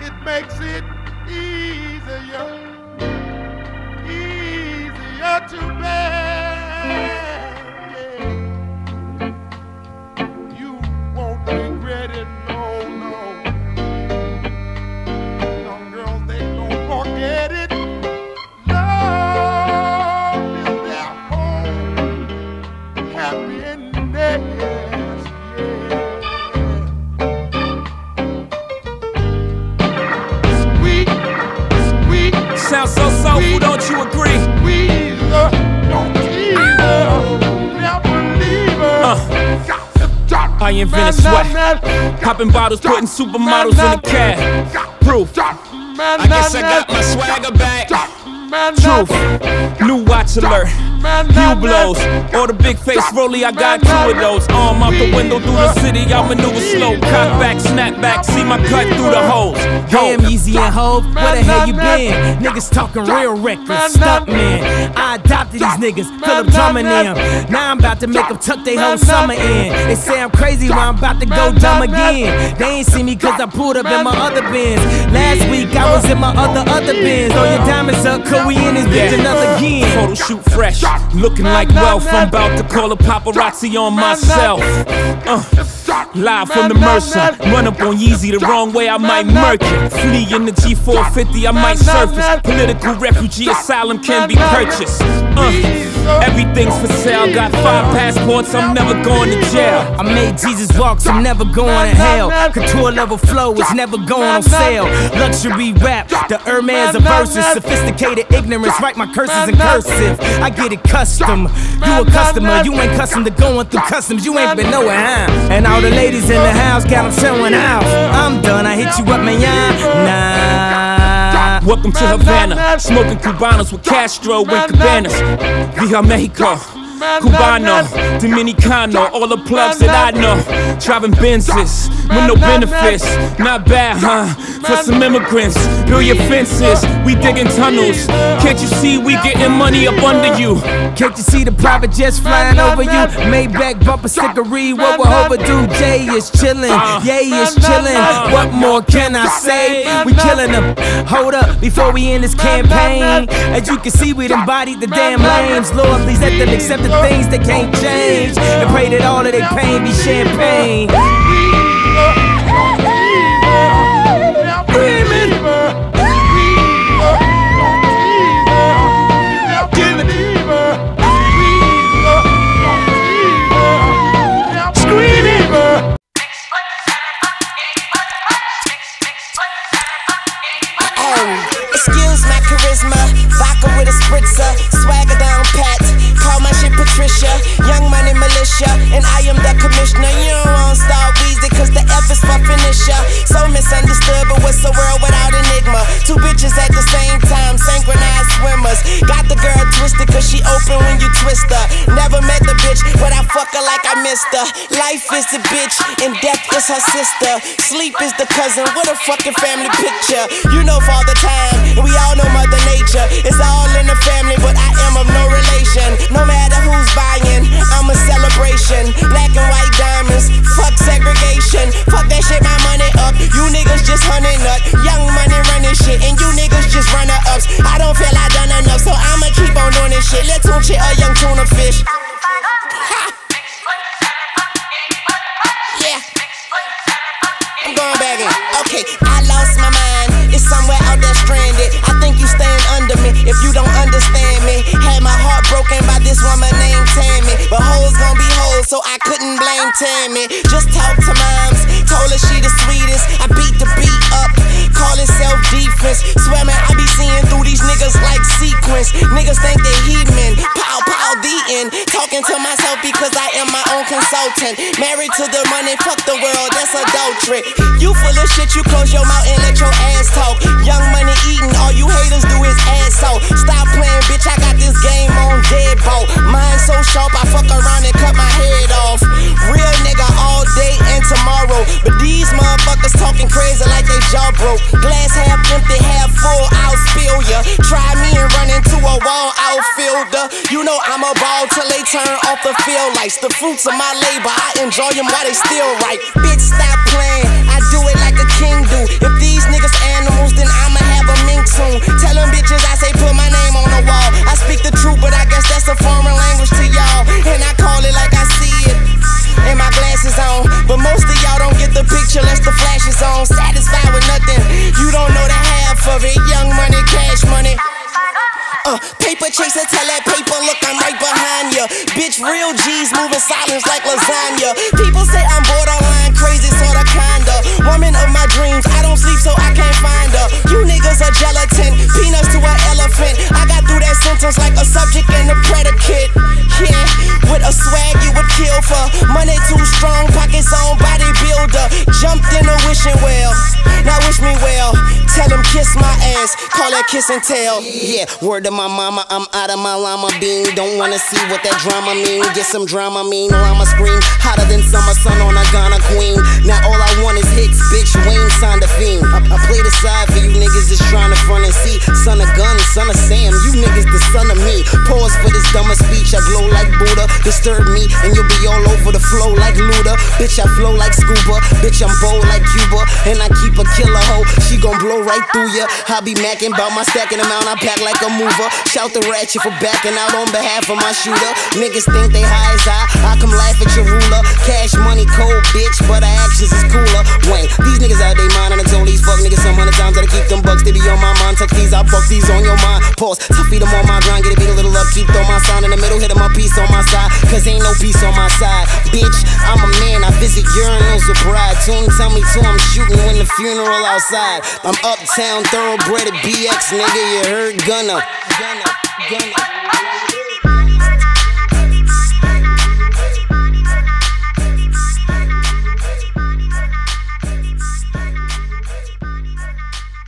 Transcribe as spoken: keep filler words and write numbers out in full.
it makes it easier, easier to bear. Yeah. You won't regret it, no, no. Young girls, they don't forget it. Love is their home, happiness. Sounds so soulful, don't you agree? Squeezer, don't teaser, never leave her. Uh. I invented sweat, popping bottles, putting supermodels in the cab. Proof, I guess I got my swagger back. Truth, new watch alert, view blows, or the big face rollie, I got two of those. Arm out the window through the city, I maneuver slow. Cock back, snap back, see my cut through the holes. Damn, Yeezy and Hov, where the hell you been? Niggas talking real reckless, stunt man. I adopted these niggas, Philip drumming them. Now I'm about to make them tuck they whole summer in. They say I'm crazy when I'm about to go dumb again. They ain't see me cause I pulled up in my other bins. Last week I was in my other other bins. Throw your diamonds up, cause we in this bitch Yeah. another again. Photo shoot fresh, looking like wealth. I'm about to call a paparazzi on myself. Uh, live from the Mercer, run up on Yeezy the wrong way, I might murk it. Flee in the G four fifty, I might surface. Political refugee asylum can be purchased. Uh, everything's for sale, got five passports, I'm never going to jail. I made Jesus walk, so I'm never going to hell. Couture level flow is never going on sale. Luxury rap, the Hermes of verses. Sophisticated ignorance, write my curses in cursive. I get it custom. You a customer, you ain't custom to going through customs. You ain't been nowhere, huh? And all the ladies in the house got them showing out. I'm done, I hit you up, man, nah. Welcome to Havana, smoking Cubanos with Castro and Cabanas. Via Mexico, Cubano, Dominicano, all the plugs that I know. Driving Benzes with no benefits, not bad, huh? For some immigrants, build your fences, we digging tunnels. Can't you see we getting money up under you? Can't you see the private jets flying over you? Maybach bumper stickery, what we're overdue. Jay is chillin', Yay is chillin'. What more can I say? We killin' them. Hold up, before we end this campaign. As you can see, we embodied the damn lames. Lord, please let them accept the things they can't change. And pray that all of their pain be champagne. Vodka with a spritzer, swagger down pat. Call my shit Patricia, Young Money Militia, and I am the commissioner. You don't want Star Weezy, cause the F is for finisher. So misunderstood, but what's the world without enigma? Two bitches at the same time, synchronized swimmers. Got the girl twisted, cause she open when you twist her. Never met the bitch, but I fuck her like I missed her. Life is the bitch, and death is her sister. Sleep is the cousin, what a fucking family picture. You know Father Time, and we all know Mother Nature. It's all in the family, but I am of no relation. No matter who's buying, I'm a celebration. Black and white diamonds, fuck segregation. Fuck that shit, my money up. You niggas just hunting up. Young Money running shit, and you niggas just runner ups. I don't feel I done enough, so I'ma keep on doing this shit. Let's tune shit, a young tuna fish. Ha. Yeah. I'm going back in. Okay, I lost my mind. It's somewhere out there stranded. I think you stand under me if you don't understand me. Had my heart broken by this woman named Tammy, but hoes gon' be hoes, so I couldn't blame Tammy. Just talk to moms, told her she the sweetest. I beat the beat up, call it self-defense. Swear man, I be seeing through these niggas like sequence. Niggas think they heathen, pow pow the end. Talking to myself because I am my own consultant. Married to the money, fuck the world, that's adultery. You full of shit, you close your mouth and let your ass talk. Young Money eating, all you haters do is ass out. Stop playing, bitch, I got this game on deadbolt. Mine so sharp, I fuck around and cut my head off. Real nigga all day and tomorrow, but these motherfuckers talking crazy like they jaw broke. Glass half empty, half full, I'll spill ya. Try me and run into a wall outfielder. You know I'm a ball till they turn off the field lights. The fruits of my labor, I enjoy them while they still right. Bitch, stop playing, I do it like a king do. If these niggas and Tanya. Bitch, real G's moving silence like lasagna. People say I'm borderline crazy, sorta kinda. Woman of my dreams, I don't sleep so I can't find her. You niggas are gelatin, peanuts to an elephant. I got through that sentence like a subject and a predicate. Yeah, with a swag you would kill for. Money too strong, pockets on bodybuilder. Jumped in a wishing well, now wish me well. Tell him kiss my ass, call that kiss and tell. Yeah, word to my mama, I'm out of my llama bean. Don't wanna see what that drama mean. Get some drama mean, llama scream hotter than summer sun on a Ghana queen. Now all I want is hits, bitch. Wayne signed a fiend. I, I play the side for you niggas that's trying to front and see. Son of gun, son of Sam, you niggas the son of me. Pause for this dumber speech, I glow like Buddha. Disturb me and you'll be all over the flow like Luda. Bitch, I flow like scuba. Bitch, I'm bold like Cuba. And I keep a killer hoe, she gon' blow right through ya. I be macking bout my stacking amount, I pack like a mover. Shout the ratchet for backing out on behalf of my shooter. Niggas think they high as I, I come laugh at your ruler. Cash money cold, bitch, but our actions is cooler. Wayne, these niggas out they mind and I told these fuck niggas some hundred times that I keep them bucks, they be on my mind. Tuck these, I fuck these on your mind. Pause, tough feed them on my grind, get it beat a little up, keep throw my sign in the middle, hit them my piece on my side. Cause ain't no peace on my side. Bitch, I'm a man, I visit urinals with pride. Tune tell me too, I'm shooting when the funeral outside. I'm uptown, thoroughbred at B X, nigga, you heard Gunna. Gunna, Gunna.